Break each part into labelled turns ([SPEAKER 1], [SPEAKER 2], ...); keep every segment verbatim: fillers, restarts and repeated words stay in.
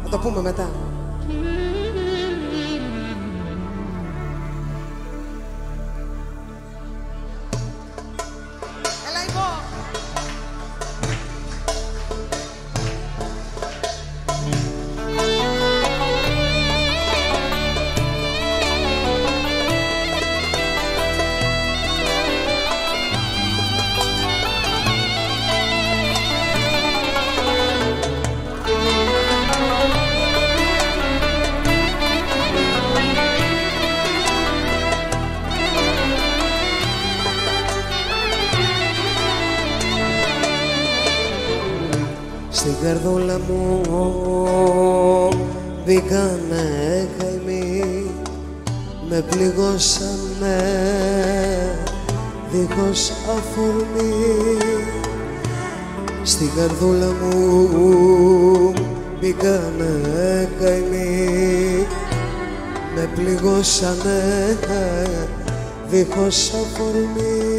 [SPEAKER 1] Θα το πούμε μετά.
[SPEAKER 2] Στην καρδούλα μου μπήκανε καημοί, με πληγώσανε δίχως αφορμή. Στην καρδούλα μου μπήκανε καημοί, με πληγώσανε δίχως αφορμή.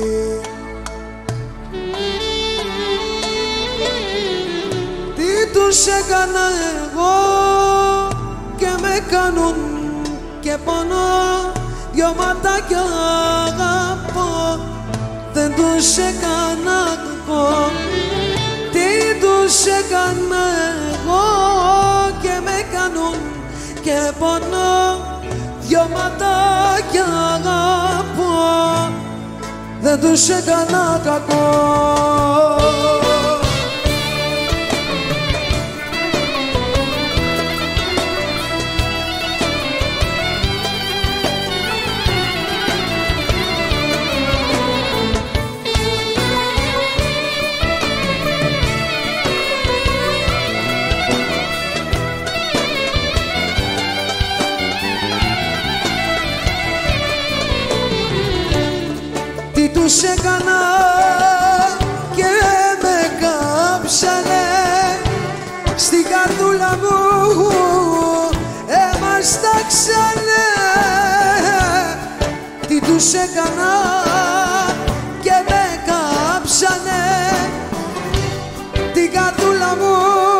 [SPEAKER 3] Τους έκανα εγώ και με κάνουν και πονώ, δυο ματάκια αγαπώ, δεν τους έκανα κακό. Τι τους έκανα εγώ και με κάνουν και πονώ, δυο ματάκια αγαπώ, δεν τους έκανα κακό. Τι τους έκανα και με κάψανε, στην καρδούλα μου έμασταξανε. Τι τους έκανα και με κάψανε, την καρδούλα μου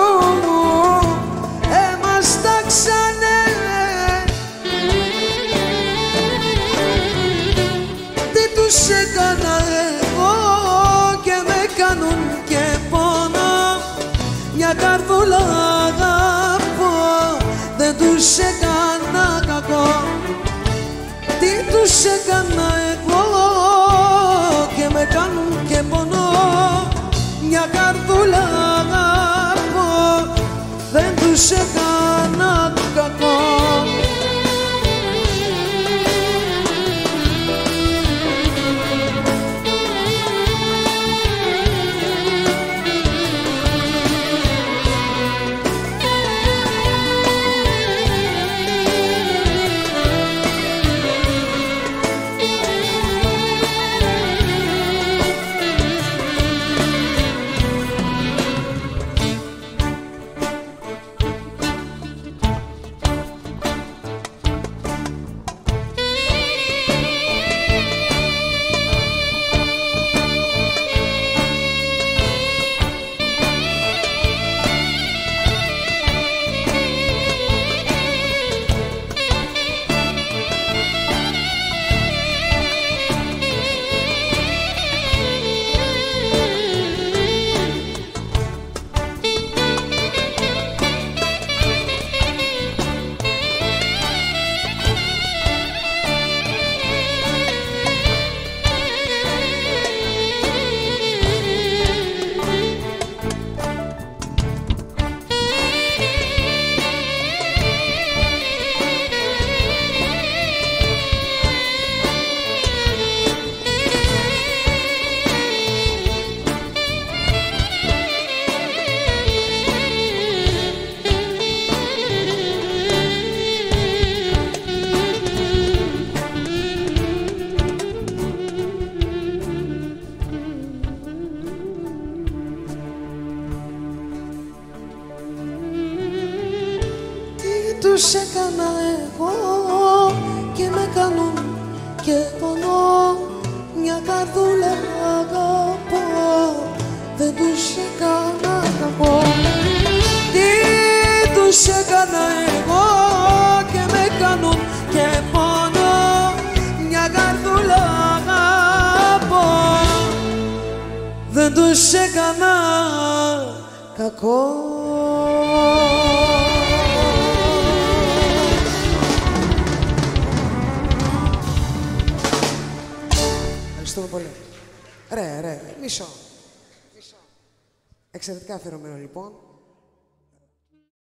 [SPEAKER 3] έμασταξανε. Τους έκανα εγώ και με κάνουν και πονώ, μια καρδούλα αγαπώ, δεν τους έκανα κακό. Τι τους έκανα εγώ και με κάνουν και πονώ, μια καρδούλα αγαπώ, δεν τους έκανα κακό. Τους έκανα εγώ και με κάνουν και πονώ, μια καρδούλα αγαπώ, δεν τους έκανα κακό. Τι τους έκανα δεν τους έκανα κακό. Ευχαριστούμε πολύ. Ρε, ρε, μισό. Μισό. Εξαιρετικά αφιερωμένο λοιπόν.